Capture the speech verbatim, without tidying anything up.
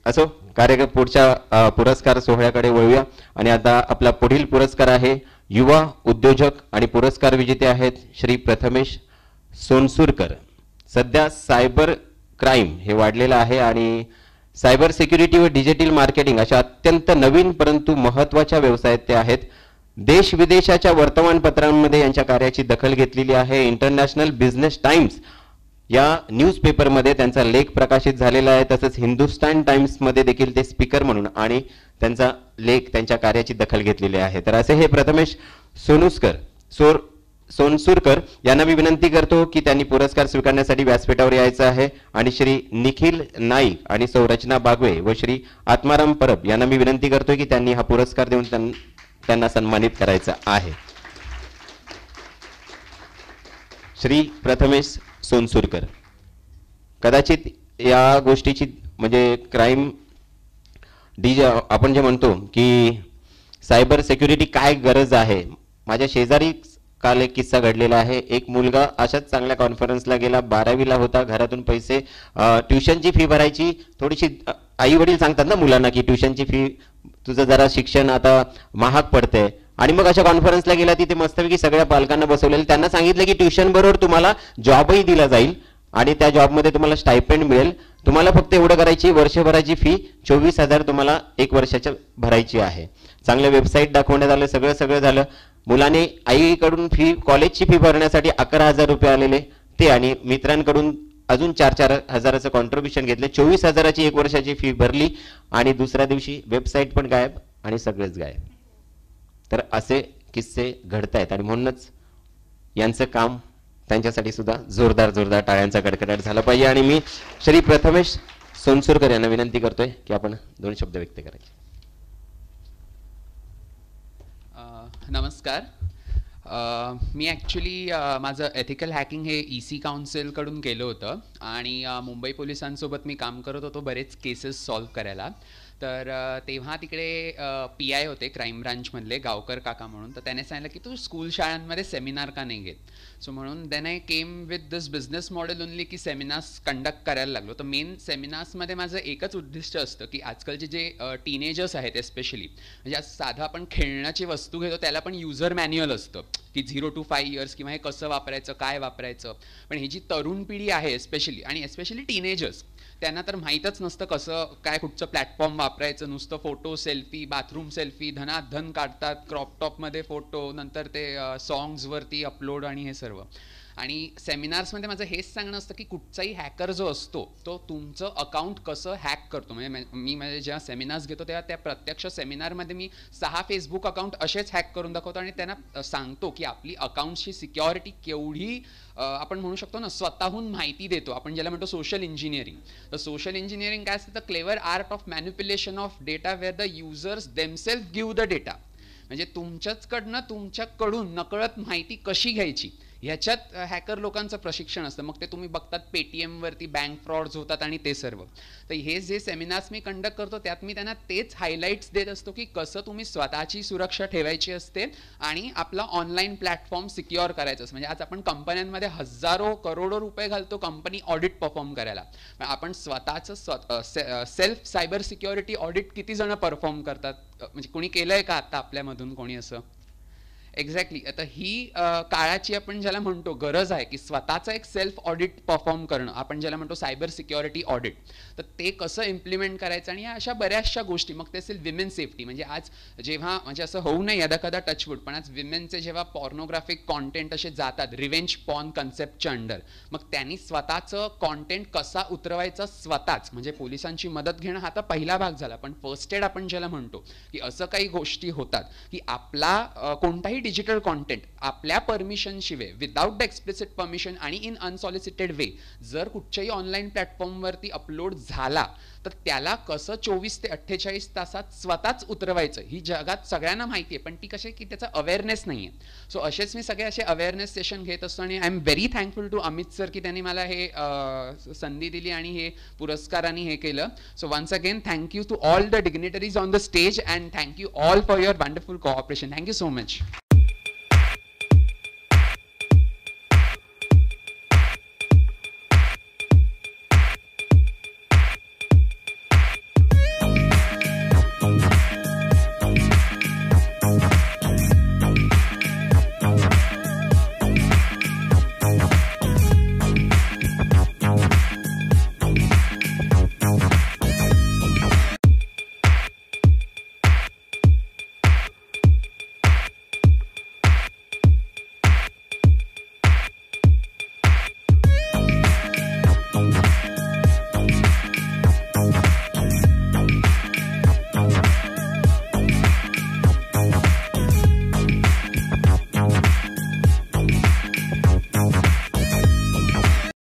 असो, कार्य पुढच्या पुरस्कार सोहळ्याकडे वळूया आणि आता आपला पुढील पुरस्कार आहे युवा उद्योजक आणि पुरस्कार विजेते आहेत श्री प्रथमेश सोनसुरकर. सध्या सायबर क्राईम हे वाढलेलं आहे आणि सायबर सिक्युरिटी व डिजिटल मार्केटिंग अशा अत्यंत नवीन परंतु महत्त्वाच्या व्यवसायात ते आहेत. देश विदेशाच्या वर्तमानपत्रांमध्ये यांच्या कार्याची दखल घेतलेली आहे. इंटरनॅशनल बिझनेस टाइम्स या न्यूजपेपरमध्ये त्यांचा लेख प्रकाशित झालेला आहे. तसंच हिंदुस्तान टाइम्समध्ये देखील ते स्पीकर म्हणून आणि त्यांचा लेख त्यांच्या कार्याची दखल घेतलेली आहे. तर असे हे प्रथमेश सोनुस्कर सोर सोनसुरकर यांना मी विनंती करतो की त्यांनी पुरस्कार स्वीकारण्यासाठी व्यासपीठावर यायचं आहे आणि श्री निखिल नाईक आणि संरचना बागवे व श्री आत्माराम परब यांना मी विनंती करतो की त्यांनी हा पुरस्कार देऊन त्यांना सन्मानित करायचं आहे. श्री प्रथमेश सोनसुरकर, कदाचित या गोष्टीची म्हणजे क्राईम डी आपण जे म्हणतो की सायबर सिक्युरिटी काय गरज आहे. माझ्या शेजारी काल एक किस्सा घडलेला आहे. एक मुलगा अशाच चांगल्या कॉन्फरन्सला गेला, बारावीला होता, घरातून पैसे ट्युशनची फी भरायची थोडीशी, आई वडील सांगतात ना मुलांना की ट्युशनची फी तुझं जरा शिक्षण आता महाग पडतंय, आणि मग अशा कॉन्फरन्सला गेला तिथे मस्तपैकी सगळ्या पालकांना बसवलेलं, त्यांना सांगितलं की ट्युशन बरोबर तुम्हाला जॉबही दिला जाईल आणि त्या जॉबमध्ये तुम्हाला स्टायपेंड मिळेल. तुम्हाला फक्त एवढं करायची, वर्षभराची फी चोवीस हजार तुम्हाला एक वर्षाच्या भरायची आहे. चांगलं वेबसाईट दाखवण्यात आलं, सगळं सगळं झालं. मुलाने आईकडून फी कॉलेजची फी भरण्यासाठी अकरा हजार रुपये आलेले ते आणि मित्रांकडून अजून चार चार हजाराचं कॉन्ट्रीब्युशन घेतलं. चोवीस हजाराची एक वर्षाची फी भरली आणि दुसऱ्या दिवशी वेबसाईट पण गायब आणि सगळेच गायब. तर असे किस्से घडतायत आणि म्हणूनच यांचं काम त्यांच्यासाठी सुद्धा जोरदार जोरदार टाळ्यांचा कडकडाट झाला पाहिजे. आणि मी श्री प्रथमेश सोनसुरकर यांना विनंती करतोय की आपण दोन शब्द व्यक्त करायचे. नमस्कार. मी ॲक्च्युली माझं एथिकल हॅकिंग हे ई सी काउन्सिलकडून केलं होतं आणि मुंबई पोलिसांसोबत मी काम करत होतो बरेच केसेस सॉल्व करायला. तर तेव्हा तिकडे पी आय होते क्राईम ब्रांचमधले गावकर काका म्हणून. तर त्याने सांगितलं की तू स्कूल शाळांमध्ये सेमिनार का नाही घेत. सो म्हणून then I came with this business model only की सेमिनार्स कंडक्ट करायला लागलो. तर मेन सेमिनार्समध्ये माझं एकच उद्दिष्ट असतं की आजकालचे जे टीनेजर्स आहेत एस्पेशली, म्हणजे आज साधा आपण खेळण्याची वस्तू घेतो त्याला पण युजर मॅन्युअल असतं की झिरो टू फाय इयर्स किंवा हे कसं वापरायचं, काय वापरायचं. पण ही जी तरुण पिढी आहे एस्पेशली आणि एस्पेशली टीनेजर्स, त्यांना तर माहीतच नसतं कसं काय कुठचं प्लॅटफॉर्म वापरायचं. नुसतं फोटो सेल्फी, बाथरूम सेल्फी धनाधन काढतात, क्रॉप टॉपमध्ये फोटो, नंतर ते सॉंग्सवरती अपलोड आणि हे सर्व. आणि सेमिनार्समध्ये माझं हेच सांगणं असतं की कुठचाही हॅकर जो असतो तो तुमचं अकाउंट कसं हॅक करतो. म्हणजे मी म्हणजे जेव्हा सेमिनार्स घेतो तेव्हा त्या प्रत्यक्ष सेमिनारमध्ये मी सहा फेसबुक अकाउंट असेच हॅक करून दाखवतो आणि त्यांना सांगतो की आपली अकाउंटची सिक्युरिटी केवढी आपण म्हणू शकतो ना, स्वतःहून माहिती देतो. आपण ज्याला म्हणतो सोशल इंजिनिअरिंग. तर सोशल इंजिनिअरिंग काय असतं, the clever art of manipulation of data where the users themselves give the data. म्हणजे तुमच्याचकडनं तुमच्याकडून नकळत माहिती कशी घ्यायची ह्याच्यात हॅकर लोकांचं प्रशिक्षण असतं. मग ते तुम्ही बघतात पेटीएमवरती बँक फ्रॉड्स होतात आणि ते सर्व. तर हे जे सेमिनार्स मी कंडक्ट करतो त्यात मी त्यांना तेच हायलाईट्स देत असतो की कसं तुम्ही स्वतःची सुरक्षा ठेवायची असते आणि आपला ऑनलाईन प्लॅटफॉर्म सिक्युअर करायचं असतं. म्हणजे आज आपण कंपन्यांमध्ये हजारो करोडो रुपये घालतो कंपनी ऑडिट परफॉर्म करायला. आपण स्वतःचं स्व सेल्फ सायबर सिक्युरिटी ऑडिट किती जण परफॉर्म करतात, म्हणजे कोणी केलंय का आता आपल्यामधून कोणी असं? एक्झॅक्टली. आता ही काळाची आपण ज्याला म्हणतो गरज आहे की स्वतःचं एक सेल्फ ऑडिट परफॉर्म करणं, आपण ज्याला म्हणतो सायबर सिक्युरिटी ऑडिट. तर ते कसं इम्प्लिमेंट करायचं आणि अशा बऱ्याचशा गोष्टी. मग ते असेल विमेन सेफ्टी. म्हणजे आज जेव्हा म्हणजे असं होऊ नये यदा कदा टचवूड, पण आज विमेनचे जेव्हा पॉर्नोग्राफिक कॉन्टेंट असे जातात रिव्हेंज पॉर्न कन्सेप्टच्या अंडर, मग त्यांनी स्वतःचं कॉन्टेंट कसा उतरवायचा स्वतःच, म्हणजे पोलिसांची मदत घेणं हा तर पहिला भाग झाला. पण फर्स्ट एड आपण ज्याला म्हणतो की असं काही गोष्टी होतात की आपला कोणताही डिजिटल कॉन्टेंट आपल्या परमिशन शिवाय विदाउट द एक्सप्लिसिट परमिशन आणि इन अनसॉलिसिटेड वे जर कुठच्याही ऑनलाईन प्लॅटफॉर्मवरती अपलोड झाला तर त्याला कसं चोवीस ते अठ्ठेचाळीस तासात स्वतःच उतरवायचं ही जगात सगळ्यांना माहिती आहे, पण ती कशी की त्याचा अवेअरनेस नाही आहे. सो असेच मी सगळे असे अवेअरनेस सेशन घेत असतो आणि I am very thankful to Amit sir की त्यांनी मला हे संधी दिली आणि हे पुरस्काराने हे केलं. So once again thank you to all the dignitaries on the stage and thank you all for your wonderful cooperation. Thank you so much.